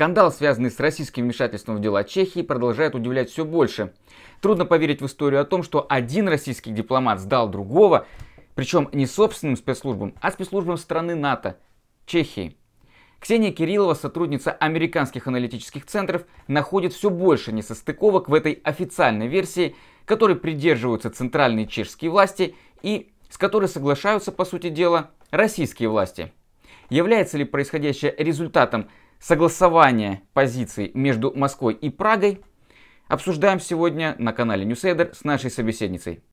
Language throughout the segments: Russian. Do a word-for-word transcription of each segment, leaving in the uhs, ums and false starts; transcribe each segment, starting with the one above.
Скандал, связанный с российским вмешательством в дела Чехии, продолжает удивлять все больше. Трудно поверить в историю о том, что один российский дипломат сдал другого, причем не собственным спецслужбам, а спецслужбам страны НАТО, Чехии. Ксения Кириллова, сотрудница американских аналитических центров, находит все больше несостыковок в этой официальной версии, которой придерживаются центральные чешские власти и с которой соглашаются, по сути дела, российские власти. Является ли происходящее результатом согласования позиций между Москвой и Прагой? Обсуждаем сегодня на канале Ньюсейдер с нашей собеседницей.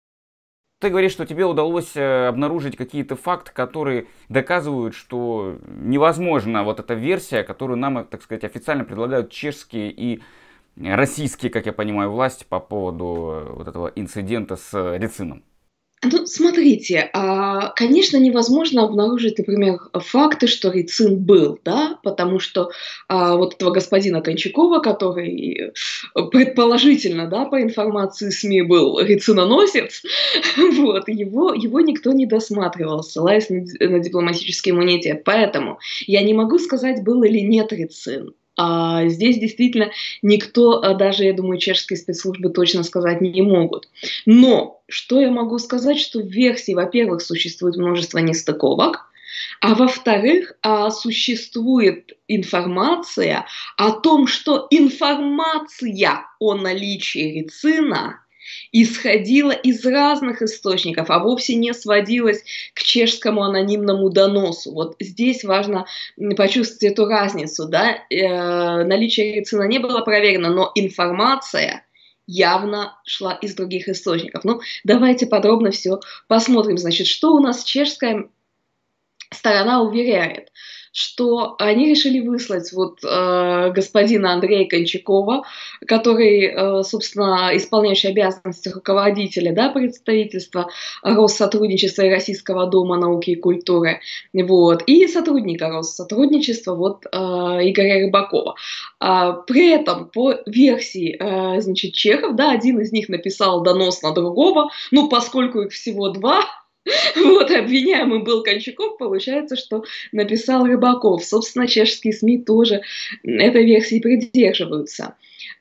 Ты говоришь, что тебе удалось обнаружить какие-то факты, которые доказывают, что невозможна вот эта версия, которую нам, так сказать, официально предлагают чешские и российские, как я понимаю, власти по поводу вот этого инцидента с Рацином. Ну, смотрите, а, конечно, невозможно обнаружить, например, факты, что Рацин был, да, потому что а, вот этого господина Кончакова, который предположительно, да, по информации СМИ был рациноносец, вот, его, его никто не досматривал, ссылаясь на, на дипломатический иммунитет. Поэтому я не могу сказать, был или нет Рацин. А здесь действительно никто, даже, я думаю, чешские спецслужбы точно сказать не могут. Но что я могу сказать, что в версии, во-первых, существует множество нестыковок, а во-вторых, существует информация о том, что информация о наличии Рацина исходила из разных источников, а вовсе не сводилась к чешскому анонимному доносу. Вот здесь важно почувствовать эту разницу. Да? Э, наличие Рацина не было проверено, но информация явно шла из других источников. Ну, давайте подробно все посмотрим. Значит, что у нас чешская сторона уверяет? Что они решили выслать вот э, господина Андрея Кончакова, который, э, собственно, исполняющий обязанности руководителя, да, представительства Россотрудничества и Российского дома науки и культуры, вот, и сотрудника Россотрудничества, вот, э, Игоря Рыбакова. А, при этом, по версии, э, значит, чехов, да, один из них написал донос на другого, ну, поскольку их всего два, вот, обвиняемый был Кончаков, получается, что написал Рыбаков. Собственно, чешские СМИ тоже этой версии придерживаются.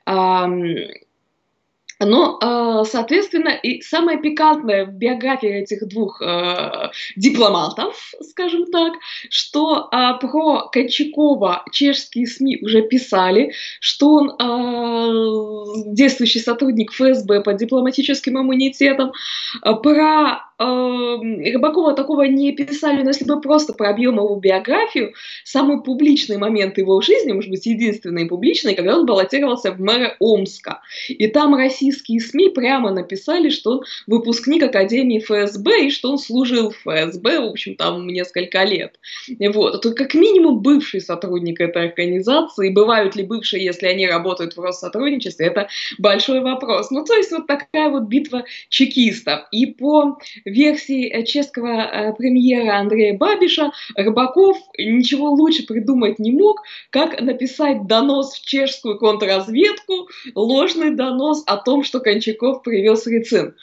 Но, соответственно, и самое пикантное в биографии этих двух э, дипломатов, скажем так, что э, про Кончакова чешские СМИ уже писали, что он э, действующий сотрудник ФСБ под дипломатическим иммунитетом. Про э, Рыбакова такого не писали, но если мы просто пробьем его биографию, самый публичный момент его жизни, может быть, единственный публичный, когда он баллотировался в мэра Омска. И там Россия Российские СМИ прямо написали, что он выпускник Академии ФСБ и что он служил в ФСБ, в общем, там несколько лет. Вот. То как минимум бывший сотрудник этой организации. Бывают ли бывшие, если они работают в Россотрудничестве, это большой вопрос. Ну, то есть вот такая вот битва чекистов. И по версии чешского премьера Андрея Бабиша, Рыбаков ничего лучше придумать не мог, как написать донос в чешскую контрразведку, ложный донос о том, что Кончаков привез Рацин.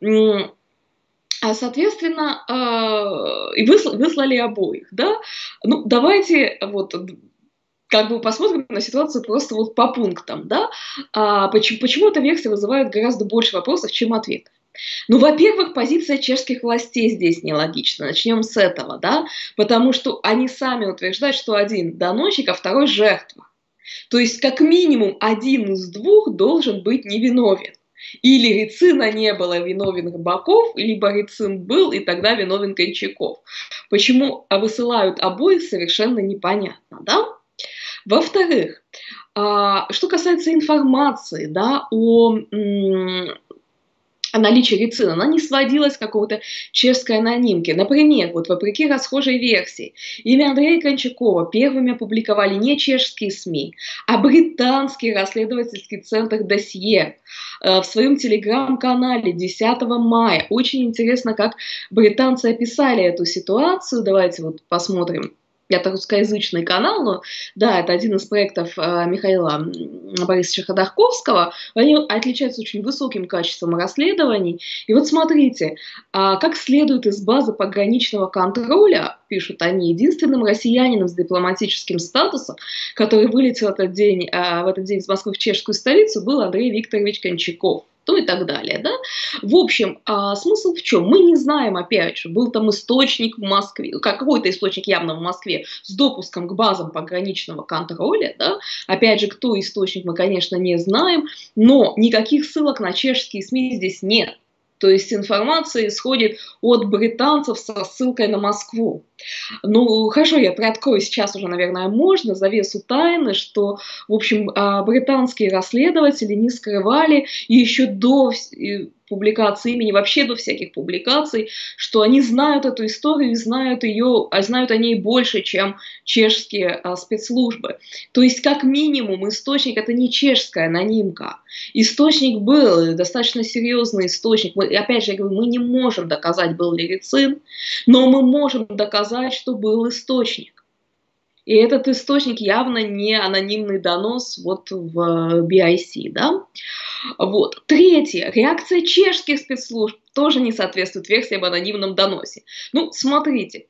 А, соответственно, и выслали обоих. Да? Ну, давайте вот как бы посмотрим на ситуацию просто вот по пунктам. Да? А почему, почему эта версия вызывает гораздо больше вопросов, чем ответов? Ну, во-первых, позиция чешских властей здесь нелогична. Начнем с этого, да? Потому что они сами утверждают, что один доносчик, а второй жертва. То есть, как минимум, один из двух должен быть невиновен. Или Рацина не было, виновен Рыбаков, либо Рацин был, и тогда виновен Кончаков. Почему высылают обоих, совершенно непонятно, да? Во-вторых, что касается информации, да, о... о наличии Рацина, она не сводилась к какой-то чешской анонимке. Например, вот вопреки расхожей версии, имя Андрея Кончакова первыми опубликовали не чешские СМИ, а британский расследовательский центр «Досье» в своем телеграм-канале десятого мая. Очень интересно, как британцы описали эту ситуацию. Давайте вот посмотрим это русскоязычный канал, но да, это один из проектов э, Михаила Борисовича Ходорковского. Они отличаются очень высоким качеством расследований. И вот смотрите, а, как следует из базы пограничного контроля, пишут они, единственным россиянином с дипломатическим статусом, который вылетел этот день, а, в этот день из Москвы в чешскую столицу, был Андрей Викторович Кончаков. Ну и так далее, да. В общем, а, смысл в чем? Мы не знаем, опять же, был там источник в Москве, какой-то источник явно в Москве с допуском к базам пограничного контроля, да. Опять же, кто источник, мы, конечно, не знаем, но никаких ссылок на чешские СМИ здесь нет. То есть информация исходит от британцев со ссылкой на Москву. Ну, хорошо, я приоткрою сейчас уже, наверное, можно, завесу тайны, что, в общем, британские расследователи не скрывали и еще до публикации имени, вообще до всяких публикаций, что они знают эту историю и знают ее, а знают о ней больше, чем чешские а, спецслужбы. То есть, как минимум, источник — это не чешская анонимка. Источник был, достаточно серьезный источник. Мы, опять же, я говорю, мы не можем доказать, был ли Рицин, но мы можем доказать, что был источник. И этот источник явно не анонимный донос вот в би ай си, да? Вот. Третье. Реакция чешских спецслужб тоже не соответствует версии об анонимном доносе. Ну, смотрите.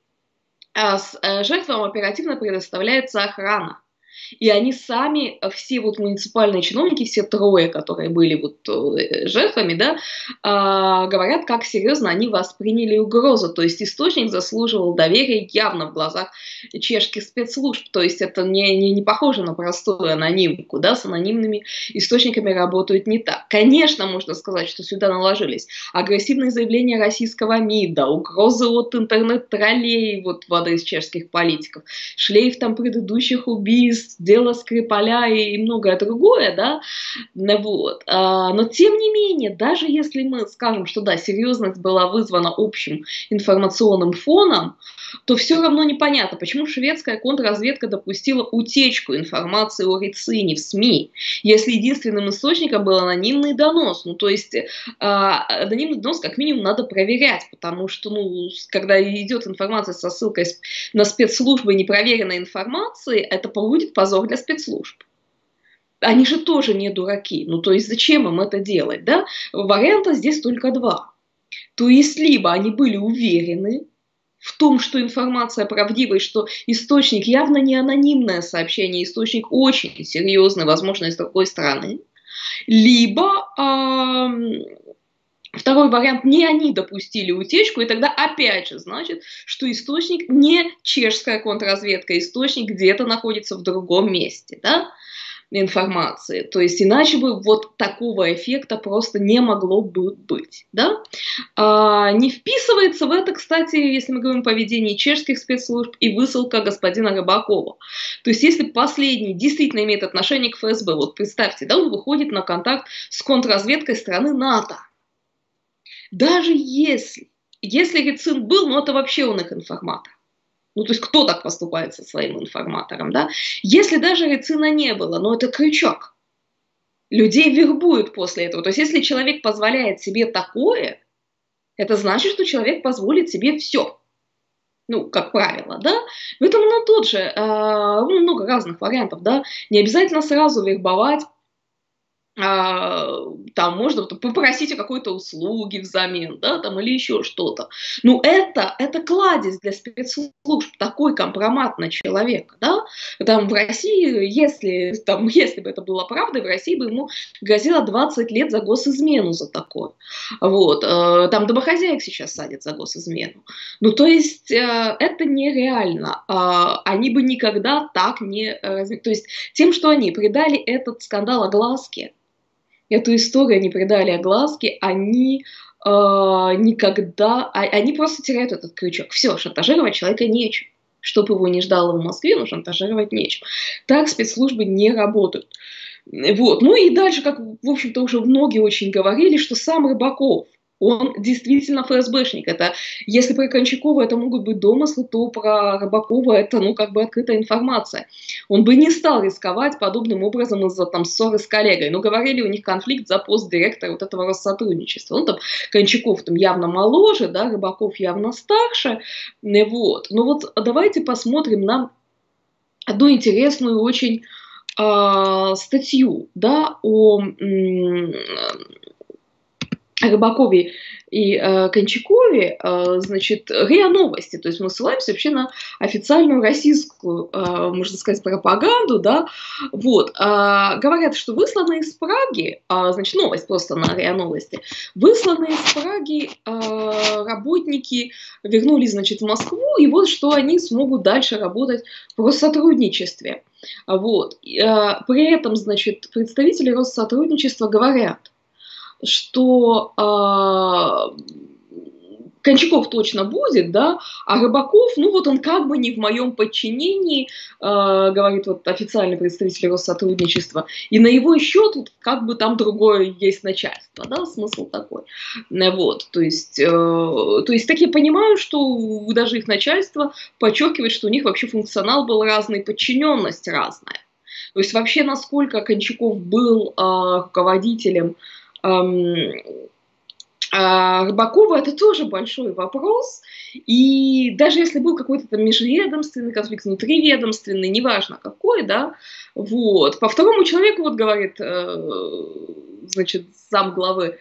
Жертвам оперативно предоставляется охрана. И они сами, все вот муниципальные чиновники, все трое, которые были вот жертвами, да, э, говорят, как серьезно они восприняли угрозу. То есть источник заслуживал доверия явно в глазах чешских спецслужб. То есть это не, не, не похоже на простую анонимку, да, с анонимными источниками работают не так. Конечно, можно сказать, что сюда наложились агрессивные заявления российского МИДа, угрозы от интернет-троллей вот в адрес чешских политиков, шлейф там предыдущих убийств, дело Скрипаля и многое другое, да, вот. Но тем не менее, даже если мы скажем, что да, серьезность была вызвана общим информационным фоном, то все равно непонятно, почему шведская контрразведка допустила утечку информации о Рицине в СМИ, если единственным источником был анонимный донос. Ну, то есть э, анонимный донос как минимум надо проверять, потому что, ну, когда идет информация со ссылкой на спецслужбы непроверенной информации, это будет позор для спецслужб. Они же тоже не дураки. Ну, то есть зачем им это делать, да? Варианта здесь только два. То есть либо они были уверены в том, что информация правдивая, что источник явно не анонимное сообщение, источник очень серьезный, возможно, и с другой стороны. Либо э, второй вариант, не они допустили утечку, и тогда опять же значит, что источник не чешская контрразведка, источник где-то находится в другом месте, да, информации. То есть иначе бы вот такого эффекта просто не могло бы быть. Да? А, не вписывается в это, кстати, если мы говорим о поведении чешских спецслужб, и высылка господина Рыбакова. То есть если последний действительно имеет отношение к эф эс бэ, вот представьте, да, он выходит на контакт с контрразведкой страны НАТО. Даже если, если Рицин был, ну это вообще он их информатор. Ну, то есть кто так поступает со своим информатором, да? Если даже Рицина не было, но это крючок. Людей вербуют после этого. То есть если человек позволяет себе такое, это значит, что человек позволит себе все. Ну, как правило, да? Поэтому ну, тут же э, ну, много разных вариантов, да? Не обязательно сразу вербовать. Там можно попросить о какой-то услуге взамен, да, там, или еще что-то. Ну, это, это кладезь для спецслужб, такой компромат на человека, да. Там в России, если, там, если бы это было правдой, в России бы ему грозило двадцать лет за госизмену за такое. Вот. Там домохозяек сейчас садят за госизмену. Ну, то есть, это нереально. Они бы никогда так не... То есть, тем, что они придали этот скандал огласке, эту историю они придали огласке, они э, никогда, а, они просто теряют этот крючок. Все, шантажировать человека нечем. Чтоб его не ждало в Москве, но шантажировать нечем. Так спецслужбы не работают. Вот. Ну и дальше, как, в общем-то, уже многие очень говорили, что сам Рыбаков, Он действительно ФСБшник. Это, если про Кончакова это могут быть домыслы, то про Рыбакова это, ну, как бы открытая информация. Он бы не стал рисковать подобным образом из-за там ссоры с коллегой. Но говорили, у них конфликт за пост директора вот этого Россотрудничества. Ну, там Кончаков там явно моложе, да, Рыбаков явно старше. Вот. Но вот давайте посмотрим на одну интересную очень э, статью, да, о м, Рыбакове и э, Кончакове, э, значит, РИА Новости. То есть мы ссылаемся вообще на официальную российскую, э, можно сказать, пропаганду, да. Вот. Э, говорят, что высланные из Праги, э, значит, новость просто на РИА Новости, высланные из Праги э, работники вернулись, значит, в Москву, и вот что они смогут дальше работать в Россотрудничестве. Вот. Э, при этом, значит, представители Россотрудничества говорят, что э, Кончаков точно будет, да, а Рыбаков, ну вот он как бы не в моем подчинении, э, говорит вот официальный представитель Россотрудничества, и на его счет вот, как бы там другое есть начальство, да, смысл такой. Вот, то есть, э, то есть так я понимаю, что даже их начальство подчеркивает, что у них вообще функционал был разный, подчиненность разная. То есть вообще насколько Кончаков был э, руководителем Рыбакова, это тоже большой вопрос. И даже если был какой-то там межведомственный конфликт, внутриведомственный, неважно какой, да, вот, по второму человеку, вот говорит, значит, замглавы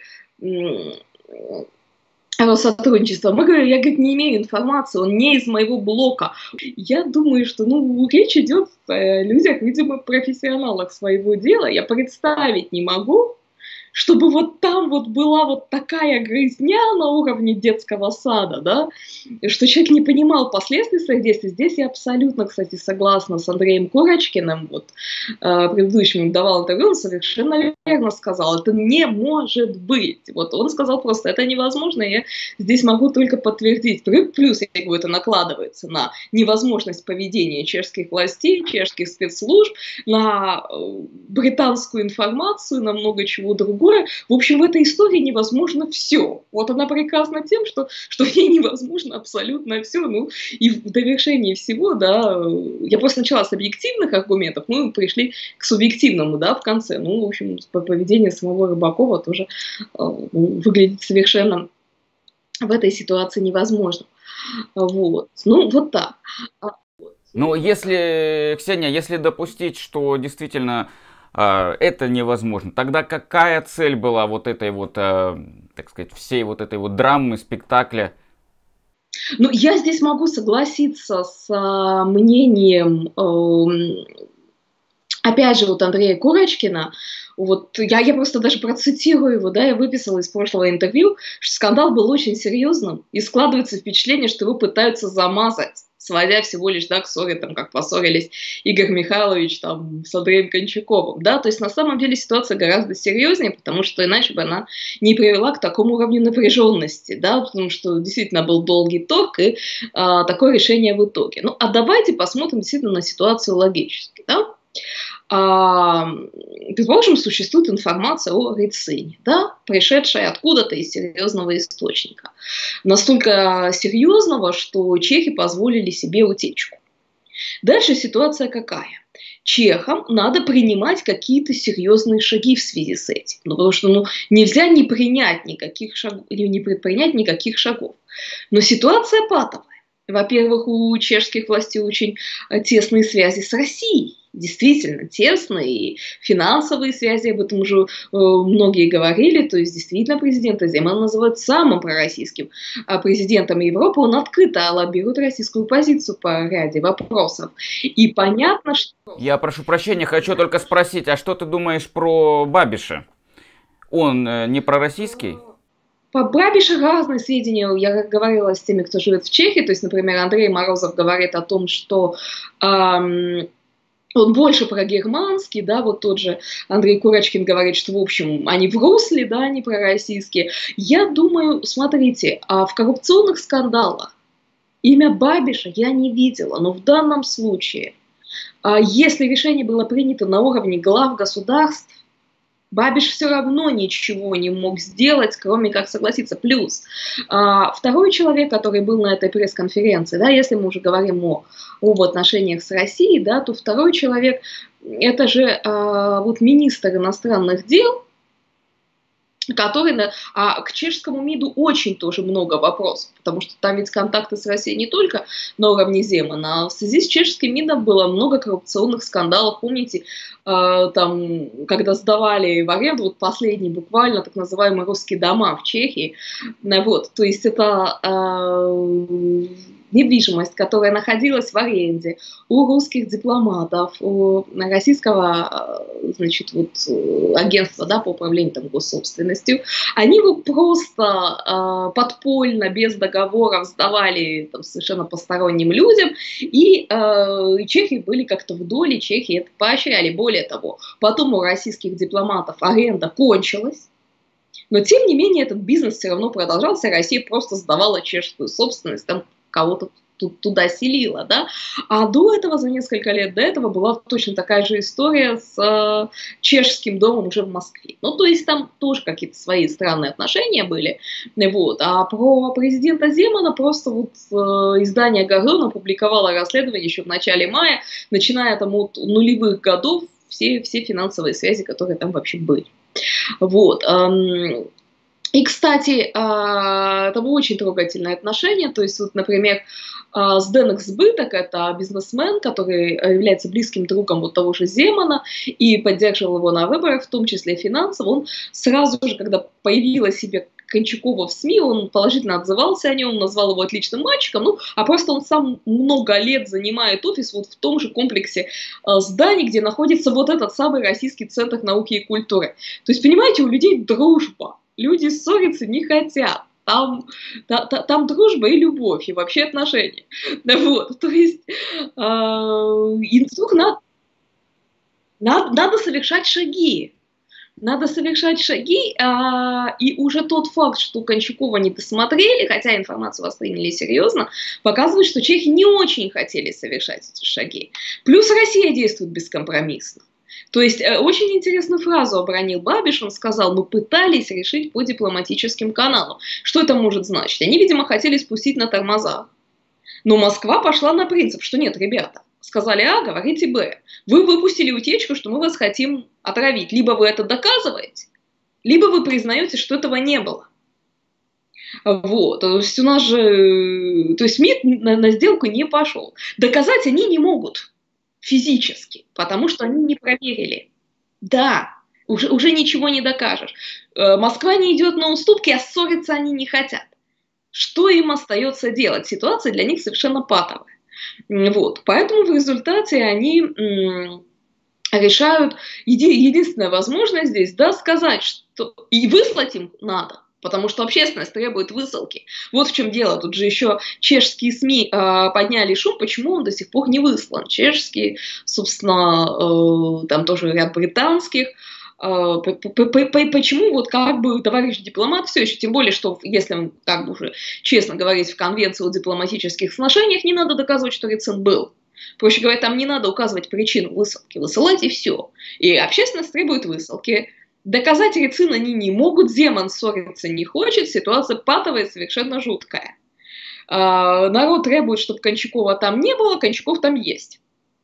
Россотрудничества, мы говорим, я, говорит, не имею информации, он не из моего блока. Я думаю, что, ну, речь идет о людях, видимо, профессионалах своего дела. Я представить не могу, чтобы вот там вот была вот такая грызня на уровне детского сада, да, что человек не понимал последствий своих действий. Здесь я абсолютно, кстати, согласна с Андреем Курочкиным, вот, э, предыдущим им давал интервью, он совершенно верно сказал, это не может быть. Вот он сказал просто, это невозможно, я здесь могу только подтвердить. Плюс, я говорю, это накладывается на невозможность поведения чешских властей, чешских спецслужб, на британскую информацию, на много чего другого. В общем, в этой истории невозможно все. Вот она прекрасна тем, что, что в ней невозможно абсолютно все. Ну, и в довершении всего, да, я просто начала с объективных аргументов, мы пришли к субъективному, да, в конце. Ну, в общем, поведение самого Рыбакова тоже э, выглядит совершенно в этой ситуации невозможно. Вот. Ну, вот так. Но если, Ксения, если допустить, что действительно это невозможно, тогда какая цель была вот этой вот, так сказать, всей вот этой вот драмы, спектакля? Ну, я здесь могу согласиться с а, мнением, э, опять же, вот Андрея Курочкина. Вот я, я просто даже процитирую его, да, я выписала из прошлого интервью, что скандал был очень серьезным, и складывается впечатление, что его пытаются замазать, сводя всего лишь, да, к ссоре, там, как поссорились Игорь Михайлович там, с Андреем Кончаковым, да, то есть на самом деле ситуация гораздо серьезнее, потому что иначе бы она не привела к такому уровню напряженности, да, потому что действительно был долгий торг и а, такое решение в итоге. Ну, а давайте посмотрим действительно на ситуацию логически, да. А, предположим, существует информация о Рыцине, да, пришедшая откуда-то из серьезного источника. Настолько серьезного, что чехи позволили себе утечку. Дальше ситуация какая? Чехам надо принимать какие-то серьезные шаги в связи с этим. Ну, потому что ну, нельзя не принять никаких шагов, не предпринять никаких шагов. Но ситуация патовая. Во-первых, у чешских властей очень тесные связи с Россией. Действительно тесные и финансовые связи, об этом уже э, многие говорили, то есть действительно президента Земана называют самым пророссийским э, президентом Европы, он открыто лоббирует российскую позицию по ряде вопросов. И понятно, что... Я прошу прощения, хочу только спросить, а что ты думаешь про Бабиша? Он э, не пророссийский? По Бабише разные сведения, я говорила с теми, кто живет в Чехии, то есть, например, Андрей Морозов говорит о том, что... Эм, он больше прогерманский, да, вот тот же Андрей Курочкин говорит, что, в общем, они в русле, да, они пророссийские. Я думаю, смотрите, а в коррупционных скандалах имя Бабиша я не видела, но в данном случае, если решение было принято на уровне глав государств, Бабиш все равно ничего не мог сделать, кроме как согласиться. Плюс а, второй человек, который был на этой пресс-конференции, да, если мы уже говорим о, об отношениях с Россией, да, то второй человек, это же а, вот министр иностранных дел, который, а к чешскому МИДу очень тоже много вопросов, потому что там ведь контакты с Россией не только на уровне Земана, а в связи с чешским МИДом было много коррупционных скандалов. Помните, э, там, когда сдавали в аренду, вот последний буквально, так называемые русские дома в Чехии, вот, то есть это э, недвижимость, которая находилась в аренде у русских дипломатов, у российского, значит, вот, агентства, да, по управлению там, госсобственностью, они его просто э, подпольно, без договоров сдавали там, совершенно посторонним людям, и э, чехи были как-то в доле, чехи это поощряли. Более того, потом у российских дипломатов аренда кончилась, но тем не менее этот бизнес все равно продолжался, Россия просто сдавала чешскую собственность, там кого-то туда селила, да, а до этого, за несколько лет до этого была точно такая же история с э, чешским домом уже в Москве. Ну, то есть там тоже какие-то свои странные отношения были, вот, а про президента Земана просто вот э, издание «Газон» опубликовало расследование еще в начале мая, начиная там от нулевых годов, все, все финансовые связи, которые там вообще были. Вот. Эм, И, кстати, это было очень трогательное отношение. То есть, вот, например, Сденек Сбыток, это бизнесмен, который является близким другом вот того же Земана и поддерживал его на выборах, в том числе финансово. Он сразу же, когда появилась себе Кончакова в СМИ, он положительно отзывался о нем, назвал его отличным мальчиком, ну, а просто он сам много лет занимает офис вот в том же комплексе э, зданий, где находится вот этот самый Российский центр науки и культуры. То есть, понимаете, у людей дружба. Люди ссориться не хотят. Там, та, та, там дружба и любовь, и вообще отношения. Да, вот, то есть, э, и вдруг надо, надо, надо совершать шаги. Надо совершать шаги, э, и уже тот факт, что Кончакова не досмотрели, хотя информацию восприняли серьезно, показывает, что чехи не очень хотели совершать эти шаги. Плюс Россия действует бескомпромиссно. То есть э, очень интересную фразу обронил Бабиш, он сказал: мы пытались решить по дипломатическим каналам. Что это может значить? Они, видимо, хотели спустить на тормоза. Но Москва пошла на принцип, что нет, ребята, сказали А, говорите Б. Вы выпустили утечку, что мы вас хотим отравить. Либо вы это доказываете, либо вы признаете, что этого не было. Вот, то есть у нас же, то есть МИД на, на сделку не пошел. Доказать они не могут физически, потому что они не проверили. Да, уже, уже ничего не докажешь. Москва не идет на уступки, а ссориться они не хотят. Что им остается делать? Ситуация для них совершенно патовая. Вот, поэтому в результате они м, решают, еди, единственная возможность здесь, да, сказать, что и выслать им надо. Потому что общественность требует высылки. Вот в чем дело. Тут же еще чешские СМИ э, подняли шум, почему он до сих пор не выслан. Чешские, собственно, э, там тоже ряд британских. Э, почему вот как бы товарищ дипломат все еще, тем более, что если как бы уже честно говорить в Конвенции о дипломатических отношениях, не надо доказывать, что Рицин был. Проще говоря, там не надо указывать причину высылки. Высылать и все. И общественность требует высылки. Доказать Рицин они не могут, Земан ссориться не хочет, ситуация патовая, совершенно жуткая. А, народ требует, чтобы Кончакова там не было, Кончаков там есть.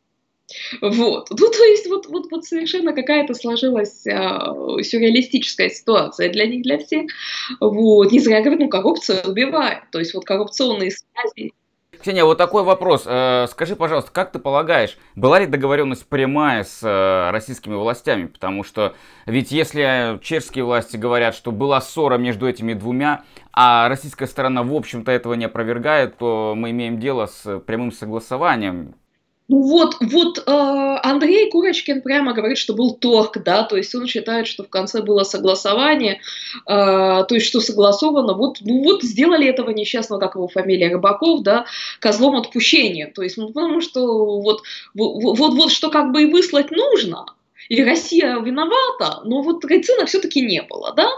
Вот. Ну, то есть вот, вот, вот совершенно какая-то сложилась а, сюрреалистическая ситуация для них, для всех. Вот. Не зря говорят, ну, коррупция убивает. То есть вот коррупционные связи. Ксения, вот такой вопрос. Скажи, пожалуйста, как ты полагаешь, была ли договоренность прямая с российскими властями? Потому что ведь если чешские власти говорят, что была ссора между этими двумя, а российская сторона, в общем-то, этого не опровергает, то мы имеем дело с прямым согласованием. Ну вот, вот э, Андрей Курочкин прямо говорит, что был торг, да, то есть он считает, что в конце было согласование, э, то есть что согласовано, вот, ну вот сделали этого несчастного, как его фамилия, Рыбаков, да, козлом отпущения, то есть, ну потому что вот, вот, вот, вот что как бы и выслать нужно, и Россия виновата, но вот Рицина все-таки не было, да.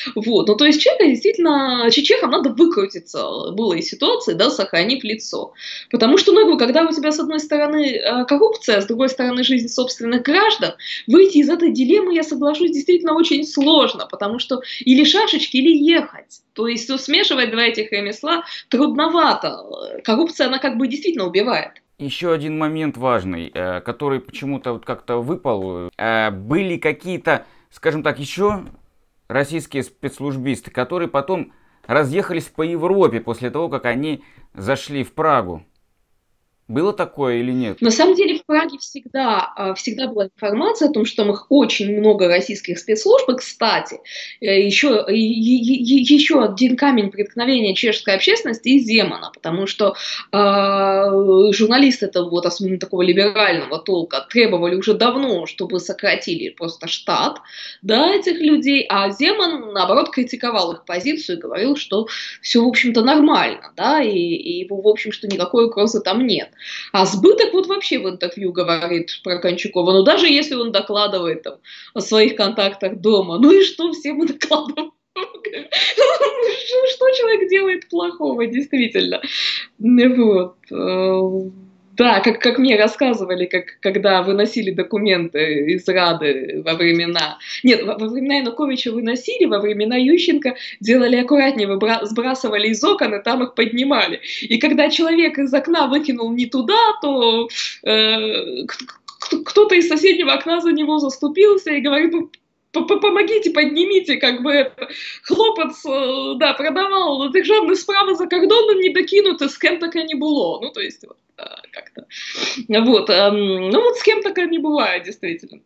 Вот. Ну, то есть человека действительно, чечехам надо выкрутиться было из ситуации, да, сохранив лицо. Потому что, ну, когда у тебя, с одной стороны, э, коррупция, а с другой стороны, жизнь собственных граждан, выйти из этой дилеммы, я соглашусь, действительно очень сложно, потому что или шашечки, или ехать. То есть ну, смешивать два этих ремесла трудновато. Коррупция, она как бы действительно убивает. Еще один момент важный, э, который почему-то вот как-то выпал. Э, Были какие-то, скажем так, еще российские спецслужбисты, которые потом разъехались по Европе после того, как они зашли в Прагу. Было такое или нет? На самом деле в Праге всегда, а, всегда была информация о том, что там их очень много российских спецслужб. И, кстати, э, еще, и- и- и- еще один камень преткновения чешской общественности и Земана, потому что а, журналисты это вот, особенно такого либерального толка требовали уже давно, чтобы сократили просто штат, да, этих людей, а Земан, наоборот, критиковал их позицию и говорил, что все, в общем-то, нормально, да, и, и, в общем, что никакой угрозы там нет. А Сбыток вот вообще в интервью говорит про Кончакова, ну даже если он докладывает там, о своих контактах дома, ну и что, все мы докладываем. Что человек делает плохого, действительно. Вот. Э, Да, как, как мне рассказывали, как, когда выносили документы из Рады во времена... Нет, во, во времена Януковича выносили, во времена Ющенко делали аккуратнее, выбра- сбрасывали из окон и там их поднимали. И когда человек из окна выкинул не туда, то э, к- к- кто-то из соседнего окна за него заступился и говорит, ну, помогите, поднимите, как бы это. Хлопець, э, да, продавал державні справи за кордоном не докинуты, с кем таки не было. Ну, то есть, вот, э, как-то. Вот, эм, ну, вот с кем таки не бывает, действительно.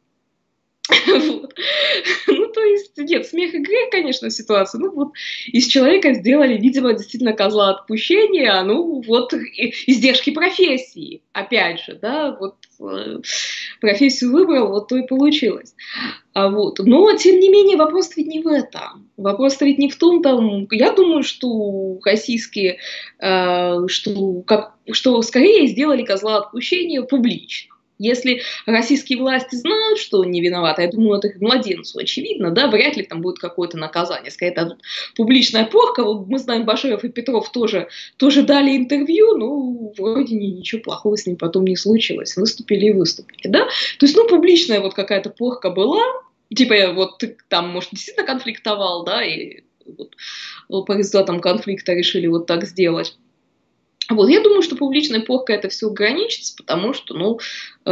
Вот. Ну, то есть, нет, смех и грех, конечно, ситуация. Ну, вот из человека сделали, видимо, действительно козла отпущения, ну, вот и- издержки профессии, опять же, да, вот э, профессию выбрал, вот то и получилось. А вот. Но, тем не менее, вопрос ведь не в этом. Вопрос ведь не в том, там, я думаю, что российские, э, что, как, что скорее сделали козла отпущения публично. Если российские власти знают, что он не виноват, а я думаю, это их младенцу очевидно, да, вряд ли там будет какое-то наказание. Скорее, это публичная порка. Вот мы знаем, Баширов и Петров тоже, тоже дали интервью, ну, вроде ничего плохого с ним потом не случилось. Выступили и выступили, да. То есть, ну, публичная вот какая-то порка была, типа, вот ты там, может, действительно конфликтовал, да, и вот по результатам конфликта решили вот так сделать. Вот, я думаю, что публичной поркой это все ограничится, потому что, ну, э,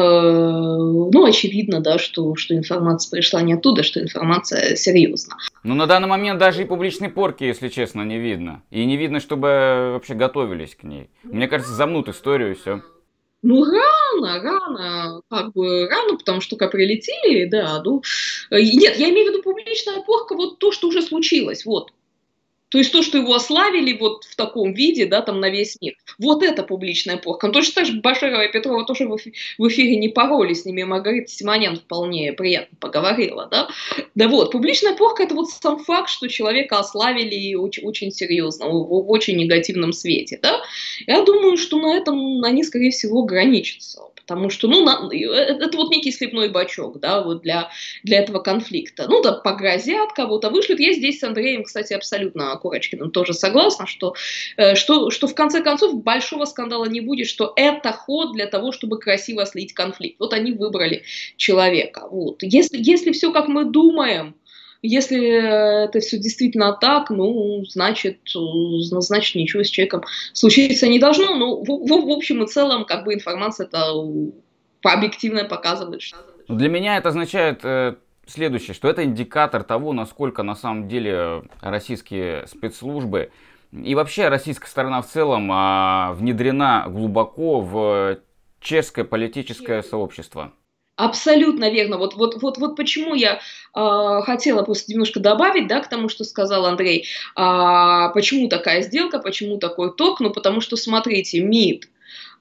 ну очевидно, да, что, что информация пришла не оттуда, что информация серьезна. Ну, на данный момент даже и публичной порки, если честно, не видно. И не видно, чтобы вообще готовились к ней. Мне кажется, замнут историю и все. Ну, рано, рано, как бы рано, потому что как прилетели, да, ну, э, нет, я имею в виду публичная порка, вот то, что уже случилось, вот. То есть то, что его ославили вот в таком виде, да, там на весь мир. Вот это публичная порка. Ну, точно так же Баширова и Петрова тоже в эфи- в эфире не пароли, с ними Маргарита Симонян вполне приятно поговорила, да. Да вот, публичная порка это вот сам факт, что человека ославили очень, очень серьезно, в, в очень негативном свете, да. Я думаю, что на этом они, скорее всего, ограничатся. Потому что, ну, на, э, это вот некий сливной бачок, да, вот для, для этого конфликта. Ну, да, погрозят, кого-то вышлют. Я здесь с Андреем, кстати, абсолютно Курочкиным тоже согласна, что, э, что, что в конце концов большого скандала не будет, что это ход для того, чтобы красиво слить конфликт. Вот они выбрали человека. Вот. Если, если все как мы думаем, если это все действительно так, ну, значит, э, значит, ничего с человеком случиться не должно. Ну, в, в- в общем и целом, как бы информация это объективно показывает, что... Для меня это означает э, следующее, что это индикатор того, насколько на самом деле российские спецслужбы и вообще российская сторона в целом а, внедрена глубоко в чешское политическое сообщество. Абсолютно верно. Вот, вот, вот, вот почему я э, хотела просто немножко добавить, да, к тому, что сказал Андрей. А, почему такая сделка, почему такой ток? Ну, потому что, смотрите, МИД,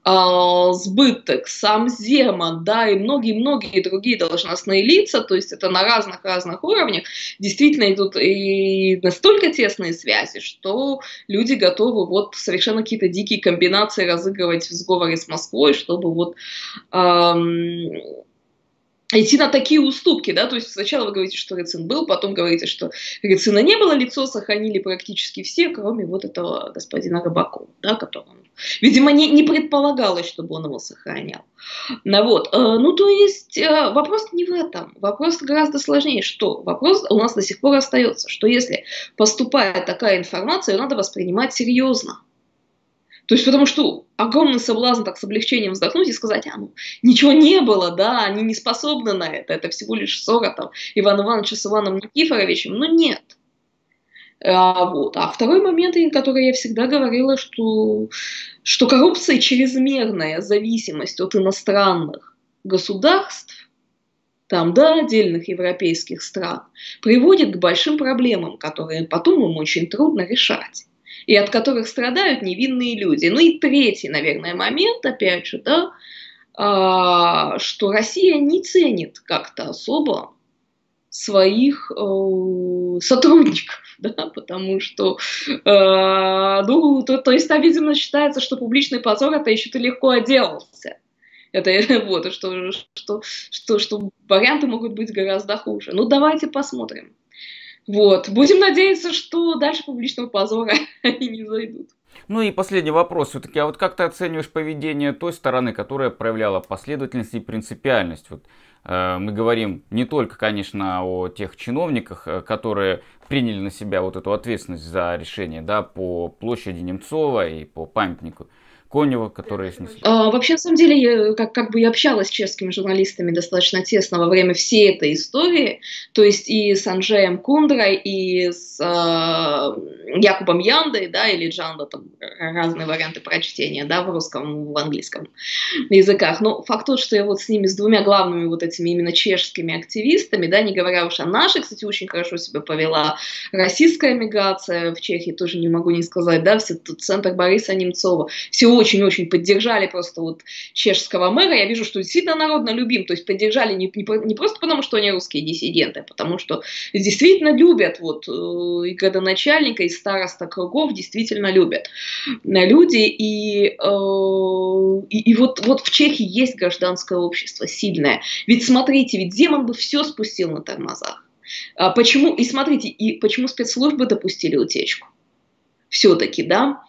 а, Сбыток, сам Земан, да, и многие-многие другие должностные лица, то есть это на разных-разных уровнях, действительно идут и настолько тесные связи, что люди готовы вот совершенно какие-то дикие комбинации разыгрывать в сговоре с Москвой, чтобы вот ам, идти на такие уступки, да, то есть сначала вы говорите, что Рыцин был, потом говорите, что Рыцина не было, лицо сохранили практически все, кроме вот этого господина Рыбакова, да, которого, видимо, не, не предполагалось, чтобы он его сохранял. Ну, вот. Ну, то есть вопрос не в этом, вопрос гораздо сложнее. Что? Вопрос у нас до сих пор остается, что если поступает такая информация, ее надо воспринимать серьезно. То есть, потому что огромный соблазн так с облегчением вздохнуть и сказать, а, ну, ничего не было, да, они не способны на это, это всего лишь ссора там Ивана Ивановича с Иваном Никифоровичем, но нет. А, вот. А второй момент, который я всегда говорила, что, что коррупция, чрезмерная зависимость от иностранных государств, там, да, отдельных европейских стран, приводит к большим проблемам, которые потом им очень трудно решать. И от которых страдают невинные люди. Ну и третий, наверное, момент, опять же, да, а, что Россия не ценит как-то особо своих э, сотрудников, да, потому что, э, ну, то, то есть там, видимо, считается, что публичный позор, это еще ты легко отделался. Это вот, что, что, что, что варианты могут быть гораздо хуже. Ну, давайте посмотрим. Вот. Будем надеяться, что дальше публичного позора они не зайдут. Ну и последний вопрос все-таки. А вот как ты оцениваешь поведение той стороны, которая проявляла последовательность и принципиальность? Вот, э, мы говорим не только, конечно, о тех чиновниках, которые приняли на себя вот эту ответственность за решение, да, по площади Немцова и по памятнику Конева, которые снесли. А, вообще, на самом деле, я как, как бы я общалась с чешскими журналистами достаточно тесно во время всей этой истории, то есть и с Анджеем Кундрой, и с э, Якубом Яндой, да, или Джанда, там разные варианты прочтения, да, в русском, в английском языках. Но факт тот, что я вот с ними, с двумя главными вот этими именно чешскими активистами, да, не говоря уж о нашей, кстати, очень хорошо себя повела российская миграция в Чехии, тоже не могу не сказать, да, все тут центр Бориса Немцова, все очень-очень поддержали просто вот чешского мэра. Я вижу, что действительно народно любим. То есть поддержали не, не, не просто потому, что они русские диссиденты, а потому что действительно любят вот и градоначальника, и староста кругов действительно любят люди. И, э, и, и вот, вот в Чехии есть гражданское общество сильное. Ведь смотрите, ведь Земан бы все спустил на тормозах. А почему, и смотрите, и почему спецслужбы допустили утечку? Все-таки, да,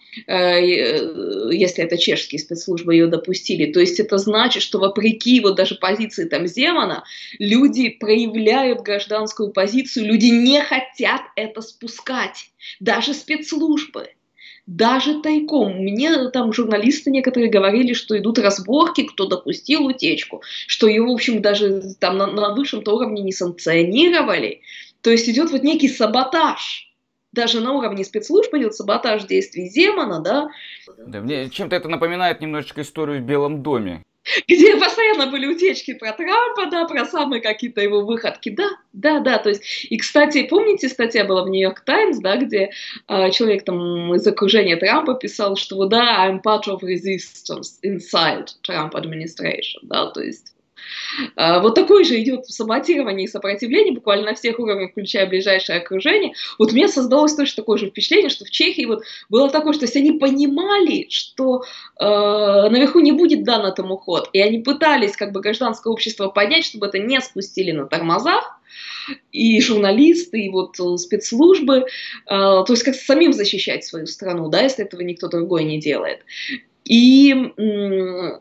если это чешские спецслужбы ее допустили. То есть это значит, что вопреки вот даже позиции там Земана, люди проявляют гражданскую позицию, люди не хотят это спускать. Даже спецслужбы. Даже тайком. Мне там журналисты некоторые говорили, что идут разборки, кто допустил утечку, что ее, в общем, даже там на, на высшем-то уровне не санкционировали. То есть идет вот некий саботаж. Даже на уровне спецслужб идет саботаж действий Земана, да. Да, мне чем-то это напоминает немножечко историю в Белом доме. Где постоянно были утечки про Трампа, да, про самые какие-то его выходки, да, да, да, то есть, и, кстати, помните, статья была в Нью-Йорк Таймс, да, где э, человек там из окружения Трампа писал, что, да, I'm part of resistance inside Trump administration, да, то есть, вот такое же идет саботирование и сопротивление буквально на всех уровнях, включая ближайшее окружение. Вот у меня создалось точно такое же впечатление, что в Чехии вот было такое, что если они понимали, что э, наверху не будет дан этому ход, и они пытались как бы гражданское общество поднять, чтобы это не спустили на тормозах, и журналисты, и вот спецслужбы, э, то есть как самим защищать свою страну, да, если этого никто другой не делает. И... М-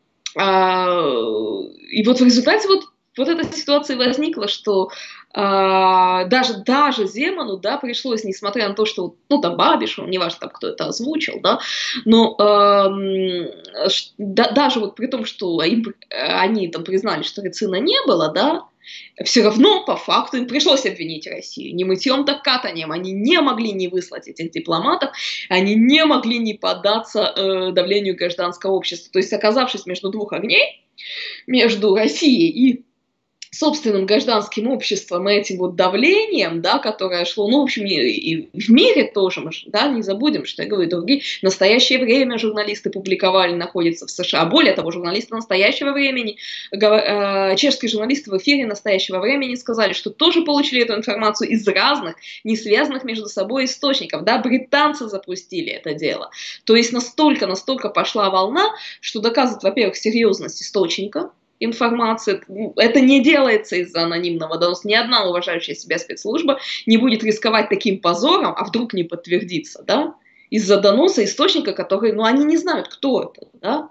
И вот в результате вот, вот эта ситуация возникла, что а, даже, даже Земану, да, пришлось, несмотря на то, что, ну, там, Бабиш, неважно, там, кто это озвучил, да, но а, да, даже вот при том, что им, они там признали, что Рыцина не было, да, все равно по факту им пришлось обвинить Россию. Не мытьем, так катанием. Они не могли не выслать этих дипломатов, они не могли не поддаться э, давлению гражданского общества. То есть, оказавшись между двух огней, между Россией и собственным гражданским обществом и этим вот давлением, да, которое шло, ну, в общем, и, и в мире тоже, мы, да, не забудем, что я говорю, другие, в настоящее время журналисты публиковали, находятся в США, более того, журналисты настоящего времени, э, чешские журналисты в эфире настоящего времени сказали, что тоже получили эту информацию из разных, не связанных между собой источников, да, британцы запустили это дело, то есть настолько, настолько пошла волна, что доказывает, во-первых, серьезность источника, информации. Это не делается из-за анонимного доноса. Ни одна уважающая себя спецслужба не будет рисковать таким позором, а вдруг не подтвердится, да, из-за доноса источника, который, ну, они не знают, кто это, да.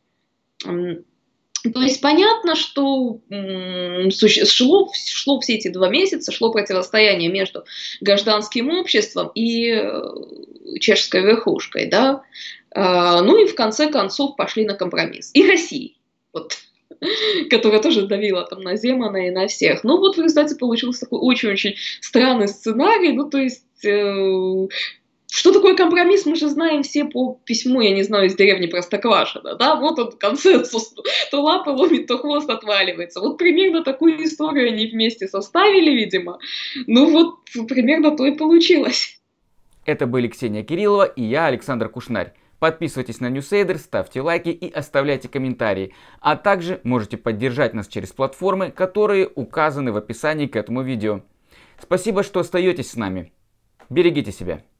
То есть понятно, что шло, шло все эти два месяца, шло противостояние между гражданским обществом и чешской верхушкой, да. Ну и в конце концов пошли на компромисс. И Россией, вот, которая тоже давила там на Земана и на всех. Ну вот в результате получился такой очень-очень странный сценарий. Ну то есть... Э Что такое компромисс, мы же знаем все по письму, я не знаю, из деревни Простоквашино, да, вот он консенсус, то лапы ломит, то хвост отваливается. Вот примерно такую историю они вместе составили, видимо. Ну вот, примерно то и получилось. Это были Ксения Кириллова и я, Александр Кушнарь. Подписывайтесь на Ньюсейдер, ставьте лайки и оставляйте комментарии. А также можете поддержать нас через платформы, которые указаны в описании к этому видео. Спасибо, что остаетесь с нами. Берегите себя.